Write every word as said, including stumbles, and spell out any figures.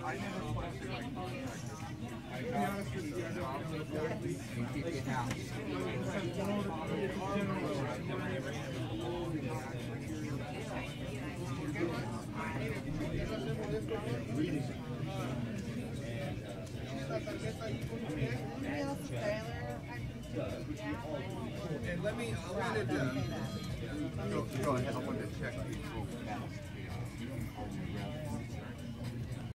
And let me, I wanted to, go, go ahead, I wanted to check these.